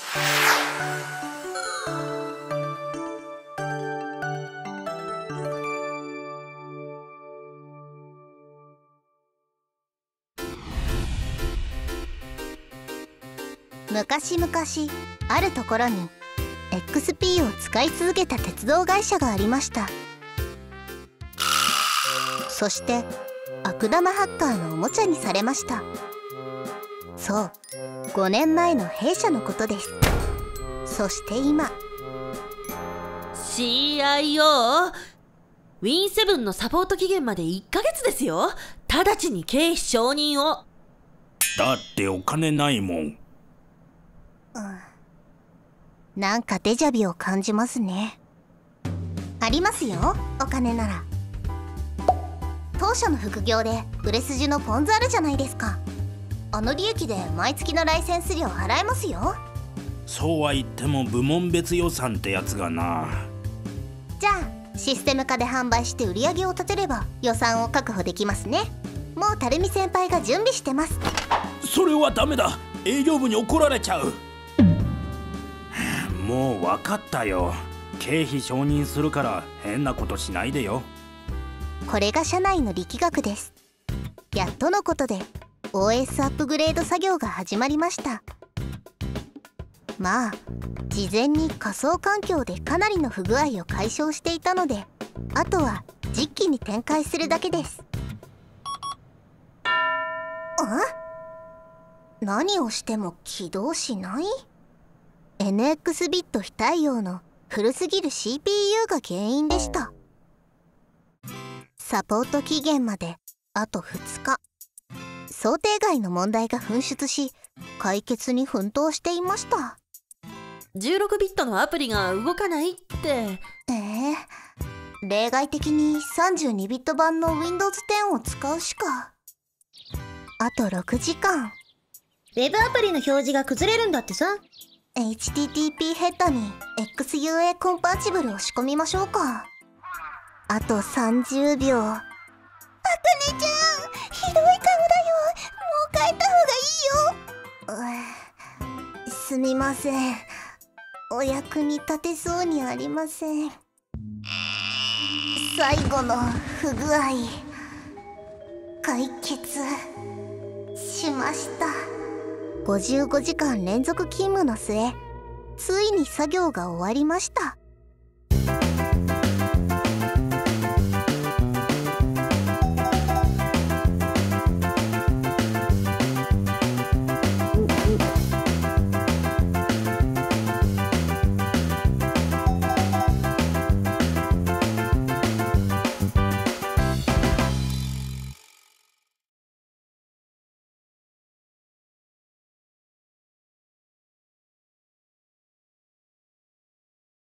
昔々あるところに XP を使い続けた鉄道会社がありました。そして悪玉ハッカーのおもちゃにされました。そう、5年前の弊社のことです。そして今 CIO、 ウィンセブンのサポート期限まで1ヶ月ですよ。直ちに経費承認を。 だってお金ないもん。 なんかデジャビを感じますね。ありますよ、お金なら。当社の副業で売れ筋のポン酢あるじゃないですか。あの利益で毎月のライセンス料払えますよ。 そうは言っても部門別予算ってやつがな。 じゃあシステム化で販売して売り上げを立てれば予算を確保できますね。もう垂水先輩が準備してます。 それはダメだ、営業部に怒られちゃう。もう分かったよ。経費承認するから変なことしないでよ。 これが社内の力学です。やっとのことで OS アップグレード作業が始まりました。まあ事前に仮想環境でかなりの不具合を解消していたので、あとは実機に展開するだけです。何をしても起動しない？ NX ビット非対応の古すぎる CPU が原因でした。サポート期限まであと2日。想定外の問題が噴出し、解決に奮闘していました。 16ビットのアプリが動かないって。 例外的に32ビット版の Windows 10を使うしか。あと6時間。 ウェブアプリの表示が崩れるんだってさ。 HTTP ヘッダに XUA コンパーチブルを仕込みましょうか。あと30秒。あかねちゃん、ひどい顔だよ。もう帰った方がいいよ。すみません。お役に立てそうにありません。最後の不具合、解決しました。55時間連続勤務の末、ついに作業が終わりました。